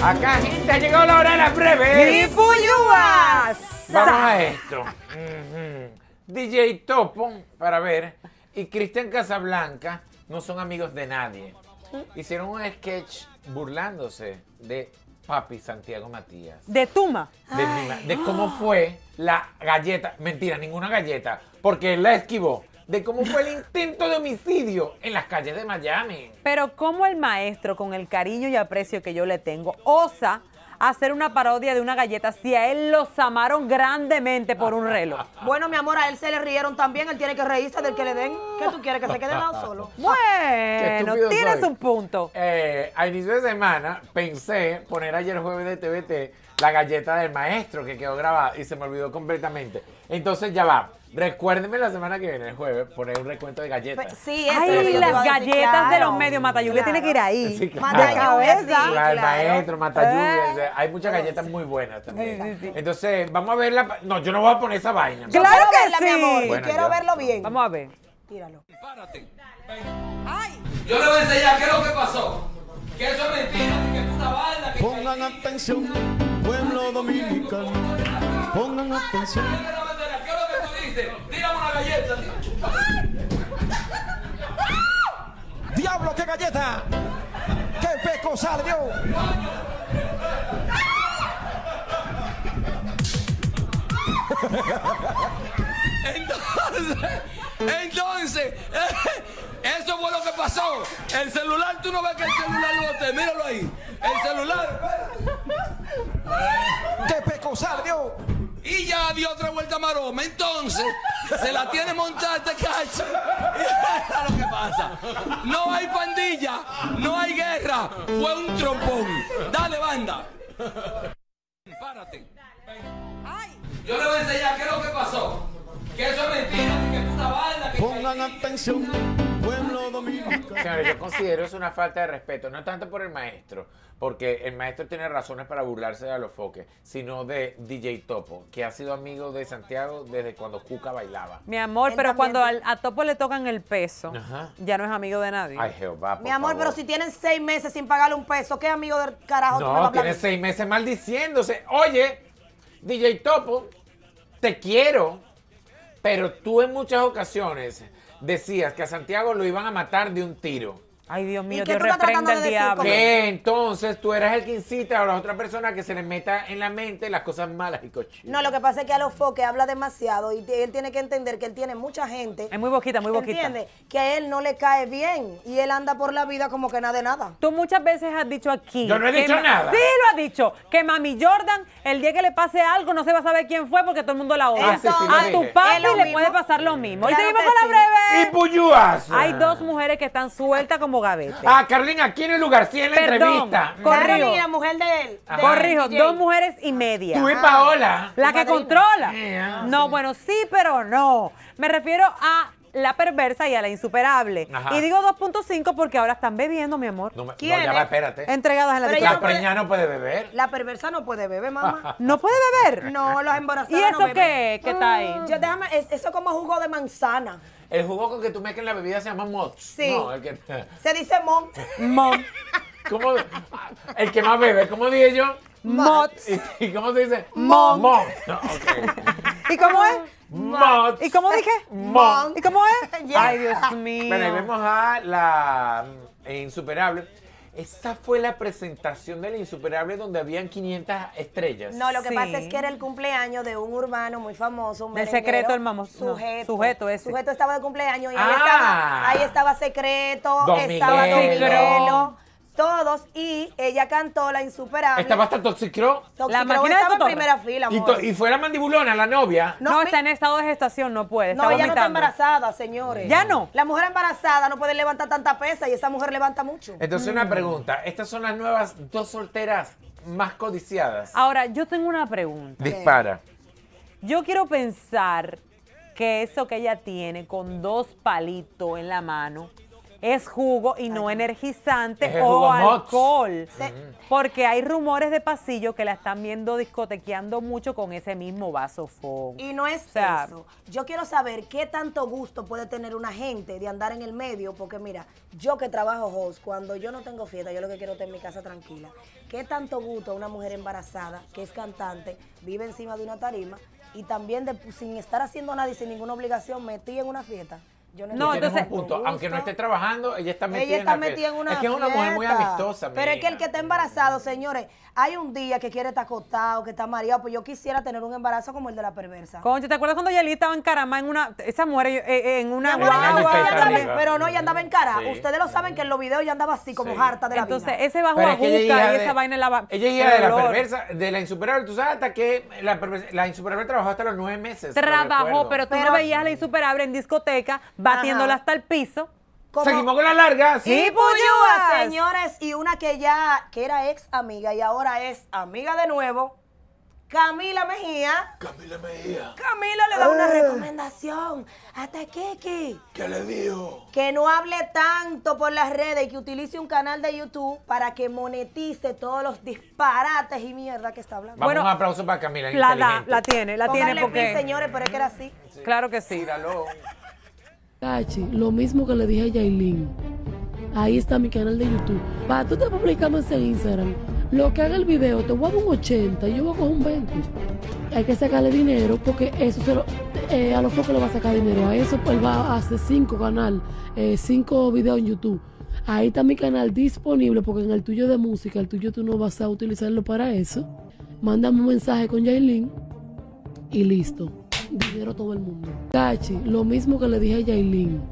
Acá, gente, ha llegado la hora de las breves. ¡Y Puyúas! Vamos a esto. DJ Topo, para ver, y Cristian Casablanca no son amigos de nadie. Hicieron un sketch burlándose de Papi Santiago Matías. De Tuma. De cómo fue la galleta. Mentira, ninguna galleta, porque él la esquivó. De cómo fue el intento de homicidio en las calles de Miami. Pero cómo el maestro, con el cariño y aprecio que yo le tengo, osa hacer una parodia de una galleta si a él los amaron grandemente por un reloj. Bueno, mi amor, a él se le rieron también. Él tiene que reírse del que le den. ¿Qué tú quieres? ¿Que se quede al lado solo? Bueno, estúpido tienes soy. un punto. A inicio de semana pensé poner ayer jueves de TVT la galleta del maestro que quedó grabada y se me olvidó completamente. Entonces ya va. Recuérdenme la semana que viene, el jueves, poner un recuento de galletas. Sí, eso es lo que Ay, yo te las iba a decir, galletas de claro. los medios, Matayulia tiene que ir ahí. Sí, claro. Mata lluvia, sí, La del claro. maestro, mata lluvia, hay muchas galletas muy buenas también. Entonces, vamos a verla. No, yo no voy a poner esa vaina. Claro Quiero que verla, sí. mi amor. Bueno, Quiero ya. verlo bien. Vamos a ver. Tíralo. Párate. Yo le voy a enseñar qué es lo que pasó. Que eso es mentira, que es una banda. Pongan atención, pueblo dominicano. Pongan atención. ¿Qué es lo que tú dices? Tírame una galleta. ¡Diablo, qué galleta! ¡Qué peco salió! Entonces, eso fue lo que pasó. El celular, tú no ves que el celular lo boté. Míralo ahí. El celular. ¡Qué peco salió! Y ya dio otra vuelta maroma. Entonces, se la tiene montada este cacho. Y mira lo que pasa. No hay pandilla, no hay guerra. Fue un trompón. Dale, banda. Párate. Yo le voy a enseñar qué es lo que pasó. Que eso es mentira, que es una banda. Pongan atención, pueblo dominicano. Señores, yo considero eso una falta de respeto, no tanto por el maestro, porque el maestro tiene razones para burlarse de Alofoque, sino de DJ Topo, que ha sido amigo de Santiago desde cuando Cuca bailaba. Mi amor, Él pero también cuando a Topo le tocan el peso, Ajá. ya no es amigo de nadie. Ay, Jehová, por Mi amor, favor. pero si tienen 6 meses sin pagarle un peso, ¿qué amigo del carajo tú me vas a No, hablar? tiene 6 meses maldiciéndose. Oye, DJ Topo, te quiero, pero tú en muchas ocasiones decías que a Santiago lo iban a matar de un tiro. Ay, Dios mío, ¿Y qué Dios tú estás reprenda tratando al de decir diablo. con Que entonces tú eras el que incita a la otra persona que se le meta en la mente las cosas malas y cochinas. No, lo que pasa es que Alofoque habla demasiado y él tiene que entender que él tiene mucha gente. Es muy boquita, muy boquita. ¿Entiendes? Que a él no le cae bien y él anda por la vida como que nada de nada. Tú muchas veces has dicho aquí. Yo no he que dicho nada. Sí, lo has dicho. Que Mami Jordan, el día que le pase algo, no se va a saber quién fue porque todo el mundo la odia. Ah, sí, sí, lo a dije. tu papi Es lo le mismo. puede pasar lo mismo. Y Claro seguimos que con la sí. breve. ¡Y puyúas! Hay dos mujeres que están sueltas como gavete. Ah, Carlina, aquí en el lugar, sí, en la Perdón, entrevista. corrijo. Carolina, la mujer de él. Ajá. de Corrijo, DJ. 2 mujeres y media. Tú y Paola. La que madrina. controla. No, bueno, sí, pero no. Me refiero a la perversa y a la insuperable. Ajá. Y digo 2.5 porque ahora están bebiendo, mi amor. No, ¿Quién ya va, es? espérate. Entregadas en la Pero discoteca. La preñada no puede beber. La perversa no puede beber, mamá. ¿No puede beber? No, los embarazados ¿Y eso no beben. qué? ¿Qué está ahí? Eso es como jugo de manzana. El jugo con que tú mezclas en la bebida se llama mod. Sí. No, el que... Se dice mon. Mom. ¿Cómo? El que más bebe, ¿cómo dije yo? Mods. ¿Y cómo se dice? Mod. Mod. No, ok. ¿Y cómo es? Mod. ¿Y cómo dije? Mod. ¿Y cómo es? Ya. Ay, Dios mío. Bueno, ahí vemos a la Insuperable. Esa fue la presentación de la Insuperable donde habían 500 estrellas. No, lo que Sí. pasa es que era el cumpleaños de un urbano muy famoso, un Del merenguero. Secreto, el Sujeto. ese. Sujeto estaba de cumpleaños y Ah. ahí estaba Secreto, Don estaba Don Miguelo. Miguelo, todos, y ella cantó La Insuperable. Estaba hasta Toxicro. Toxicro La máquina de estaba en cotorra. primera fila, amor. Y fue la mandibulona, la novia. No, No, está en estado de gestación, no puede. No, está ella no está vomitando. embarazada, señores. ¿Ya no? La mujer embarazada no puede levantar tanta pesa y esa mujer levanta mucho. Entonces una pregunta. Estas son las nuevas 2 solteras más codiciadas. Ahora, yo tengo una pregunta. Dispara. Yo quiero pensar que eso que ella tiene con 2 palitos en la mano es jugo y no energizante Es el o jugo Mott's. alcohol. Porque hay rumores de pasillo que la están viendo discotequeando mucho con ese mismo vaso Fon. Y no es O sea, eso. Yo quiero saber qué tanto gusto puede tener una gente de andar en el medio, porque mira, yo que trabajo host, cuando yo no tengo fiesta, yo lo que quiero es estar en mi casa tranquila. ¿Qué tanto gusto a una mujer embarazada, que es cantante, vive encima de una tarima y también sin estar haciendo nada y sin ninguna obligación, metí en una fiesta? Yo No, Tienes entonces- un punto. Aunque no esté trabajando, ella está metida Ella en está la metida fiesta. en una Es que es una mujer muy fiesta. amistosa. Pero es que el mija. que está embarazado, señores, hay un día que quiere estar acostado, que está mareado, pues yo quisiera tener un embarazo como el de la perversa. Concho, ¿te acuerdas cuando Yelí estaba encaramada en una, esa mujer en una Mi amor, Guau, ella guau, andaba- expectativa. pero no, ella andaba en cara. Sí. Ustedes lo saben que en los videos ella andaba así, como Sí. harta de la Entonces, vida. ese bajo Pero es que ella es ajuca hija y de- esa vaina en la Ella es hija de la olor. perversa, de la insuperable. Tú sabes hasta que la insuperable trabajó hasta los 9 meses. lo Trabajó, recuerdo. pero tú no Pero- veías a la insuperable en discoteca batiéndola Ajá. hasta el piso. Como- Seguimos con la larga. Sí, Y Puyúa, señores, y una que era ex amiga y ahora es amiga de nuevo, Camila Mejía. Camila Mejía. Camila le da una recomendación a Kiki. ¿Qué le dijo? Que no hable tanto por las redes y que utilice un canal de YouTube para que monetice todos los disparates y mierda que está hablando. Vamos, Bueno, un aplauso para Camila. La da, inteligente. la tiene Pónganle porque... pin, señores, pero es que era así. Claro que sí. Tíralo. Tachi, lo mismo que le dije a Yailin. Ahí está mi canal de YouTube. Pa, tú te publicamos en Instagram. Lo que haga el video, te voy a dar un 80 y yo voy a coger un 20. Hay que sacarle dinero porque eso a los pocos le va a sacar dinero. A eso pues, él va a hacer 5 videos en YouTube. Ahí está mi canal disponible porque en el tuyo de música, el tuyo tú no vas a utilizarlo para eso. Mándame un mensaje con Yailin y listo. Dinero a todo el mundo. Tachi, lo mismo que le dije a Yailin.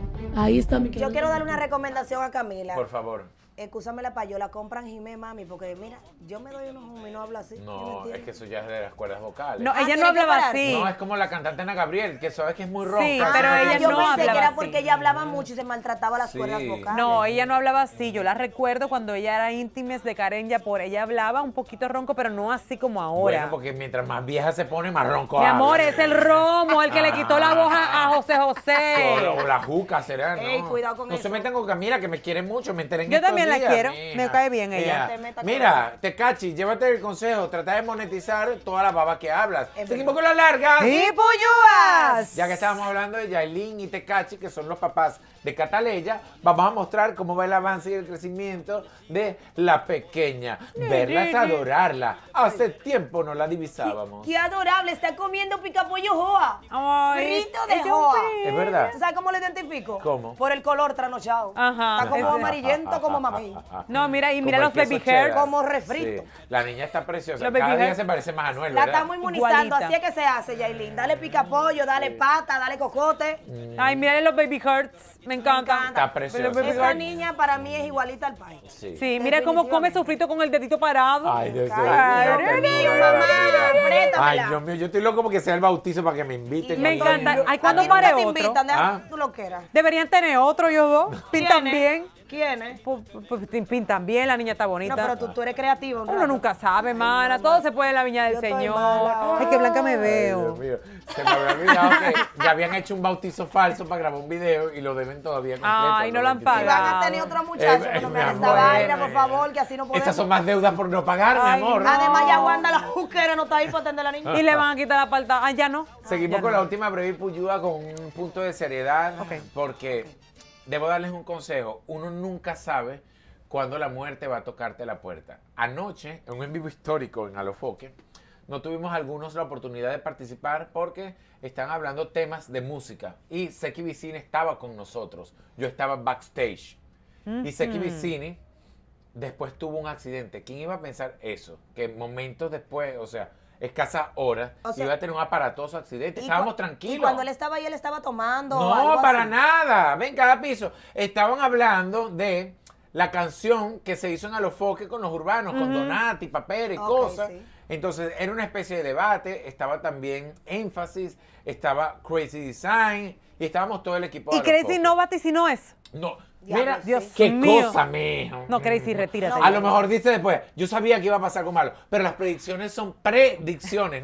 Ahí está mi canal. Yo quiero dar una recomendación a Camila. Por favor. Excúsame la payola, compran Jimé, mami, porque mira, yo me doy unos humos y no hablo así. ¿sí me No, entiendes? es que eso ya es de las cuerdas vocales. No, ella tiene no que hablaba pararse. así. No, es como la cantante Ana Gabriel, que sabes que es muy ronca. Sí, así pero no ella tiene- yo no pensé hablaba que era así. porque ella hablaba mucho y se maltrataba las Sí. cuerdas vocales. No, ella no hablaba así. Yo la recuerdo cuando ella era íntimes de Karen Yapor. Ella hablaba un poquito ronco, pero no así como ahora. Bueno, porque mientras más vieja se pone, más ronco Mi amor, habla. es el romo, el que le quitó la voz a José José. O la juca será, ¿no? Ey, cuidado con no eso. se metan con Camila, que me quiere mucho, me enteré en Yo estos también la días, quiero, mija. me cae bien ella. Te metas con Mira, Tecachi, llévate el consejo, trata de monetizar toda la baba que hablas. Es Seguimos con la larga. ¡Sí, Puyúas! Ya que estábamos hablando de Yailin y Tecachi, que son los papás de Cataleya, vamos a mostrar cómo va el avance y el crecimiento de la pequeña. Verla es adorarla. Hace tiempo no la divisábamos. Qué adorable, está comiendo picapollo joa. Ay, Frito de es un joa. Es verdad. ¿Tú sabes cómo lo identifico? ¿Cómo? Por el color trasnochado. Ajá. Está como Ese- amarillento como mamí. No, mira, y mira Como los el queso baby cheddar. hairs. Como refrito. Sí, la niña está preciosa. Los baby Cada día hairs. se parece más a Anuel, La ¿verdad? estamos inmunizando, Igualita. así es que se hace, Yailin. Dale picapollo, dale pata, dale cocote. Ay, mírale los baby hearts. Me encanta. Está preciosa. Los baby Esa hearts. niña para mí es igualita al país. Sí. Sí, mira cómo come sofrito con el dedito parado. Ay, Dios mío. Ay, una Dios mío, ternura de la mamá, vida. apriétamela. Ay, Dios mío, yo estoy loco porque sea el bautizo para que me inviten. Me Ay, encanta. Dios mío. Ay, ¿cuándo A ti nunca pare te otro? invitan, deja Ah. que tú lo quieras. Deberían tener otro, ellos dos. Pintan bien. ¿Quiénes? Pintan bien, la niña está No, bonita. pero tú eres creativo. Uno nunca sabe, mana. Todo se puede en la viña del Yo estoy Señor. mala. Ay, qué blanca me Ay, veo. Dios mío. Se me había olvidado que ya habían hecho un bautizo falso para grabar un video y lo deben todavía completo. Ay, no lo han Y pagado. van a tener otro muchacho que no mi me haga esta amor, vaina, por favor, que así no podemos. Esas son más deudas por no pagar, Ay, mi amor. no. Además, ya Wanda la juquera no está ahí para atender a la niña. Y le van a quitar la palta. Ah, ya no. Seguimos Ya con no. la última breve puyúa con un punto de seriedad, Ok. porque debo darles un consejo. Uno nunca sabe cuándo la muerte va a tocarte la puerta. Anoche, en un en vivo histórico en Alofoque, no tuvimos algunos la oportunidad de participar porque están hablando temas de música. Y Seki Vicini estaba con nosotros. Yo estaba backstage. Y Seki Vicini después tuvo un accidente. ¿Quién iba a pensar eso? Que momentos después, o sea, escasas horas, O sea, iba a tener un aparatoso accidente. Y Estábamos cu- tranquilos. Y cuando él estaba ahí, él estaba tomando. o No, algo para así. nada. Ven, cada piso. Estaban hablando de la canción que se hizo en Alofoque con los urbanos, con Donati, Papera y Ok, cosas. sí. Entonces, era una especie de debate. Estaba también Énfasis, estaba Crazy Design y estábamos todo el equipo de Y Crazy Alofoque. no vaticinó eso. No, Diablo, mira, Dios qué mío. cosa, mijo. No, Crazy, retírate. A lo mejor dice después, yo sabía que iba a pasar con malo, pero las predicciones son predicciones, no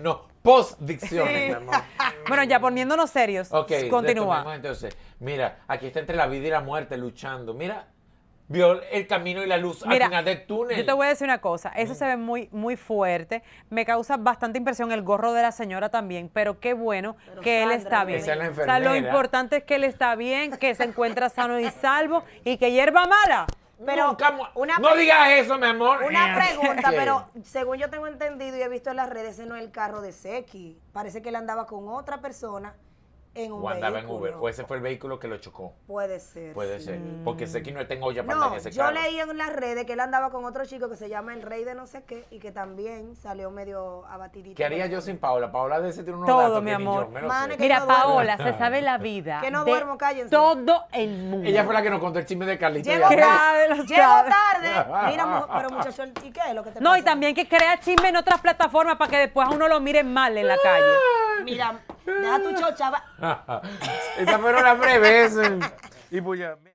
Post-dicciones, Sí. mi amor. Bueno, ya poniéndonos serios, Ok, continúa. retomemos entonces. Mira, aquí está entre la vida y la muerte luchando. Mira, vio el camino y la luz al Mira, final del túnel. yo te voy a decir una cosa, eso se ve muy, muy fuerte, me causa bastante impresión el gorro de la señora también, pero qué bueno Pero que él Sandra, está bebé. bien. Esa es la O sea, lo enfermera. importante es que él está bien, que se encuentra sano y salvo y que hierba mala. Pero Nunca una no digas eso, mi amor. Una pregunta, ¿Qué? pero según yo tengo entendido y he visto en las redes, ese no es el carro de Seki. Parece que él andaba con otra persona en un O andaba en vehículo. Uber. O ese fue el vehículo que lo chocó. Puede ser. Puede sí. ser. Porque sé que no tengo olla para No, andar en ese yo carro. leí en las redes que él andaba con otro chico que se llama el rey de no sé qué y que también salió medio abatidito. ¿Qué haría yo sin Paola? Paola de ese tiene unos Todo, datos mi que ni amor. yo me lo Mane, sé. que Mira, no duermo. Paola se sabe la vida Que no de duermo, cállense. todo el mundo. Ella fue la que nos contó el chisme de Carlito. Llego y Sabe, tarde. lo Llego sabe. tarde. Mira, pero muchacho, ¿y qué es lo que te No, pasa? y también que crea chisme en otras plataformas para que después a uno lo miren mal en la calle. Mira, deja tu chocha. Estas fueron las breves. Y pues ya.